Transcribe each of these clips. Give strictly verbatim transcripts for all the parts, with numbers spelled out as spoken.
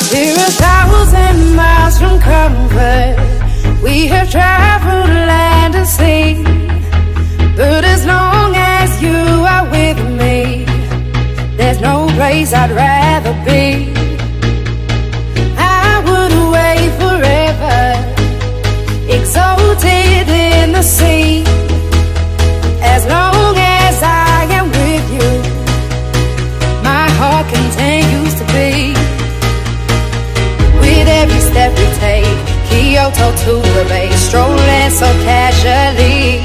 We're a thousand miles from comfort. We have traveled land and sea, but as long as you are with me, there's no place I'd rather be. I would wait forever, exalted in the sea, as long as I am with you, my heart continues to beat. With every step we take, Kyoto to the bay, strolling so casually.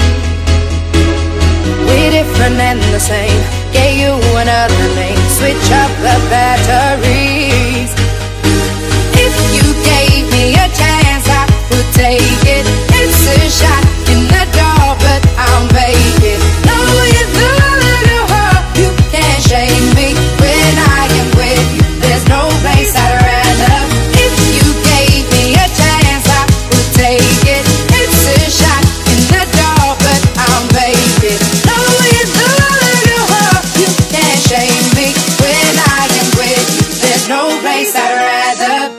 We're different and the same, gave you another name, switch up the batteries. If you gave me a chance, I would take it. It's a shot in the dark, but I'll make it. No, it's not a little hurt, you can't shame me. When I am with you, there's no place I'd rather. If you gave me a chance, I would take it. It's a shot in the dark, but I'll make it. No, it's not a little hurt, you can't shame me. When I am with you, there's no place I'd rather.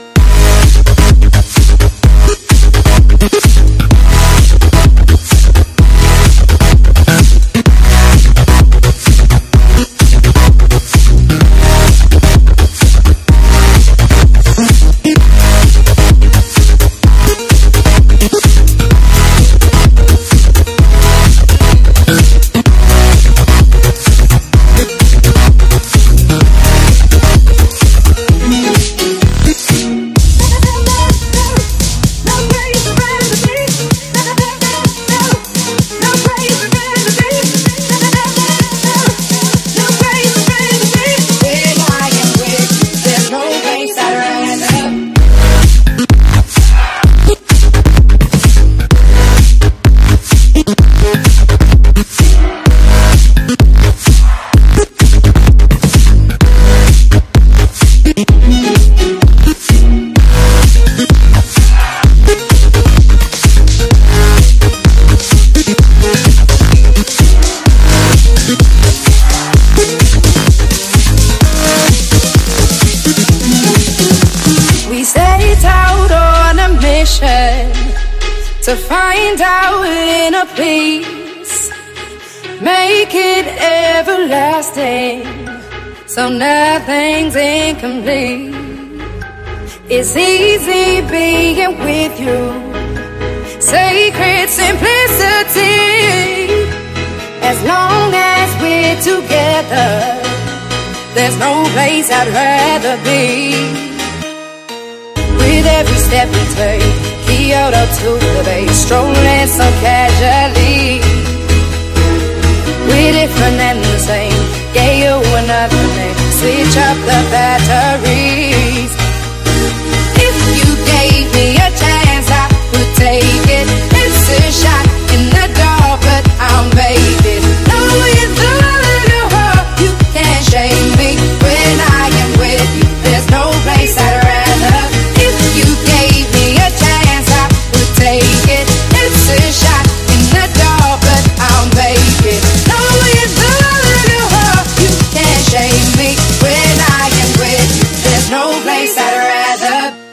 To find our inner peace, make it everlasting, so nothing's incomplete. It's easy being with you, sacred simplicity. As long as we're together, there's no place I'd rather be. With every step we take, Kyoto to the bay, strolling so casually. We're different and the same, gave you another name, switch up the batteries. If you gave me a chance, I would take it. It's a shot in the dark, but I'll make it. No, it's not a little hurt, you can't shame me. When I am with you, there's no place I'd rather. If you gave me a chance, I would take it. It's a shot in the dark, but I'll make it. No, it's not a little hurt, you can't shame me. When I am with you, there's no place I'd rather.